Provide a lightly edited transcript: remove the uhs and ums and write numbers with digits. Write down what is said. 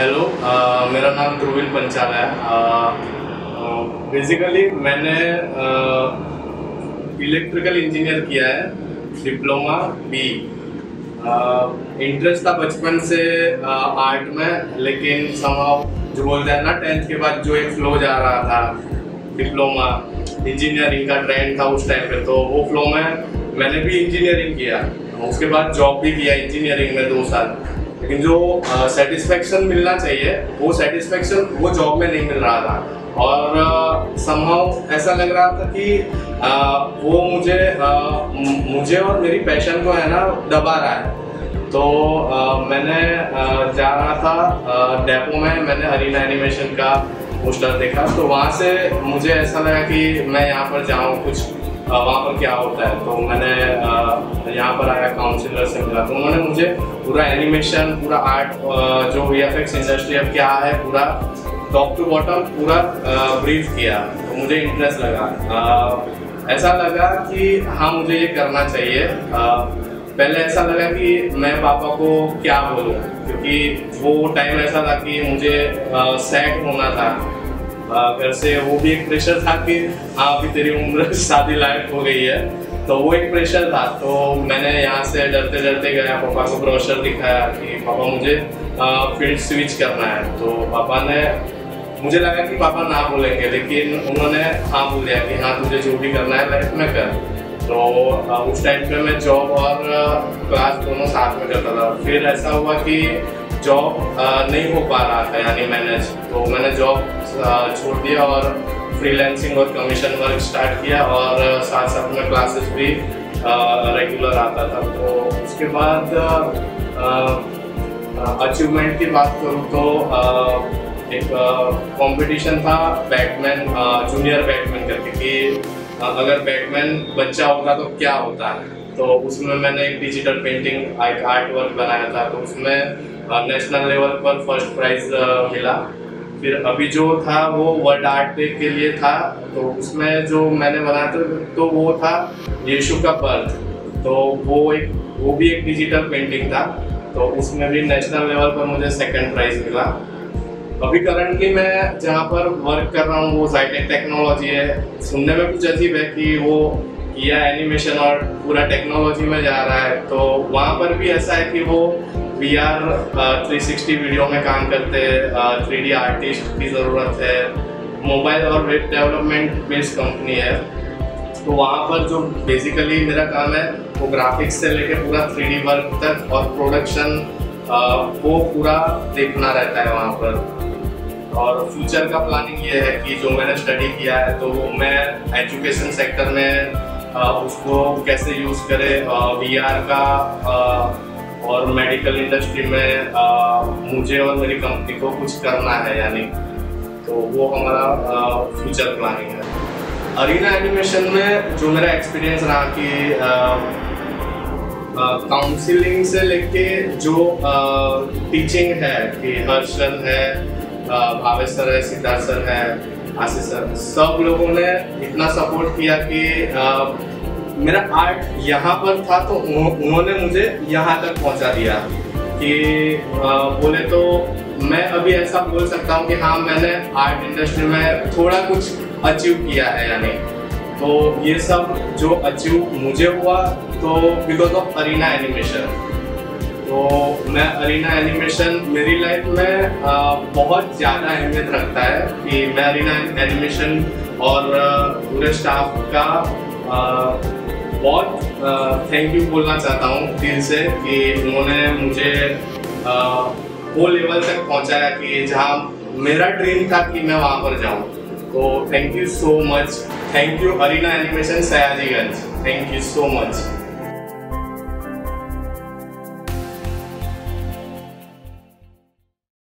Hello, मेरा नाम ध्रुविल पंचाल है। बेसिकली मैंने इलेक्ट्रिकल इंजीनियर किया है, डिप्लोमा बी। इंटरेस्ट था बचपन से आर्ट में, लेकिन समहाउ जो बोलते हैं ना 10th के बाद जो एक फ्लो जा रहा था डिप्लोमा इंजीनियरिंग का ट्रेंड था उस टाइम पे, तो वो फ्लो में मैंने भी इंजीनियरिंग किया। उसके बाद जॉब भी किया इंजीनियरिंग में 2 साल, लेकिन जो सेटिस्फेक्शन मिलना चाहिए वो सेटिस्फेक्शन वो जॉब में नहीं मिल रहा था। और समहाउ ऐसा लग रहा था कि वो मुझे और मेरी पैशन को है ना दबा रहा है। तो मैंने जा रहा था डेपो में, मैंने अरीना एनिमेशन का पोस्टर देखा, तो वहाँ से मुझे ऐसा लगा कि मैं यहाँ पर जाऊँ, कुछ वहाँ पर क्या होता है। तो मैंने यहाँ पर आया, काउंसिलर से मिला, तो उन्होंने मुझे पूरा एनिमेशन, पूरा आर्ट, जो VFX इंडस्ट्री अब क्या है, पूरा टॉप टू बॉटम पूरा ब्रीफ किया। तो मुझे इंटरेस्ट लगा, ऐसा लगा कि हाँ मुझे ये करना चाहिए। पहले ऐसा लगा कि मैं पापा को क्या बोलूँ, क्योंकि वो टाइम ऐसा था कि मुझे सेट होना था घर से। वो भी एक प्रेशर था कि हाँ अभी तेरी उम्र शादी लायक हो गई है, तो वो एक प्रेशर था। तो मैंने यहाँ से डरते डरते गया, पापा को ब्रोशर दिखाया कि पापा मुझे फील्ड स्विच करना है। तो पापा ने, मुझे लगा कि पापा ना बोलेंगे, लेकिन उन्होंने हाँ बोल दिया कि हाँ तुझे जो भी करना है लाइफ में कर। तो उस टाइम पे मैं जॉब और क्लास दोनों साथ में करता था। फिर ऐसा हुआ कि जॉब नहीं हो पा रहा था, यानी मैनेज, तो मैंने जॉब छोड़ दिया और फ्रीलांसिंग और कमीशन वर्क स्टार्ट किया, और साथ साथ में क्लासेस भी रेगुलर आता था। तो उसके बाद अचीवमेंट की बात करूँ तो एक कंपटीशन था बैटमैन, जूनियर बैटमैन करके, कि अगर बैटमैन बच्चा होता तो क्या होता है। तो उसमें मैंने एक डिजिटल पेंटिंग, एक आर्ट वर्क बनाया था, तो उसमें नेशनल लेवल पर फर्स्ट प्राइज मिला। फिर अभी जो था वो वर्ल्ड आर्ट डे के लिए था, तो उसमें जो मैंने बनाया था तो वो था यीशु का बर्थ। तो वो भी एक डिजिटल पेंटिंग था, तो उसमें भी नेशनल लेवल पर मुझे 2nd प्राइज मिला। अभी करंटली मैं जहाँ पर वर्क कर रहा हूँ वो ज़ाइटेक टेक्नोलॉजी है। सुनने में कुछ अजीब है कि वो किया एनिमेशन और पूरा टेक्नोलॉजी में जा रहा है, तो वहाँ पर भी ऐसा है कि वो VR 360 वीडियो में काम करते हैं, 3D आर्टिस्ट की ज़रूरत है, मोबाइल और वेब डेवलपमेंट बेस्ड कंपनी है। तो वहाँ पर जो बेसिकली मेरा काम है वो ग्राफिक्स से लेके पूरा 3D वर्क तक और प्रोडक्शन वो पूरा देखना रहता है वहाँ पर। और फ्यूचर का प्लानिंग ये है कि जो मैंने स्टडी किया है तो वो मैं एजुकेशन सेक्टर में उसको कैसे यूज़ करें, VR का, और मेडिकल इंडस्ट्री में मुझे और मेरी कंपनी को कुछ करना है, यानी तो वो हमारा फ्यूचर प्लानिंग है। अरीना एनिमेशन में जो मेरा एक्सपीरियंस रहा कि काउंसिलिंग से लेके जो टीचिंग है, कि हर्ष सर है, भावेश सर है, सिद्धार्थ सर है, आशीष सर, सब लोगों ने इतना सपोर्ट किया कि मेरा आर्ट यहाँ पर था तो उन्होंने मुझे यहाँ तक पहुँचा दिया। कि बोले तो मैं अभी ऐसा बोल सकता हूँ कि हाँ मैंने आर्ट इंडस्ट्री में थोड़ा कुछ अचीव किया है, यानी तो ये सब जो अचीव मुझे हुआ तो बिकॉज ऑफ अरीना एनिमेशन। तो मैं अरीना एनिमेशन मेरी लाइफ में बहुत ज़्यादा अहमियत रखता है कि मैं अरीना एनिमेशन और पूरे स्टाफ का बहुत थैंक यू बोलना चाहता हूँ दिल से, कि उन्होंने मुझे वो लेवल तक पहुँचाया कि जहाँ मेरा ड्रीम था कि मैं वहाँ पर जाऊँ। तो thank you so much, thank you Arena Animation Sayajiganj, thank you so much.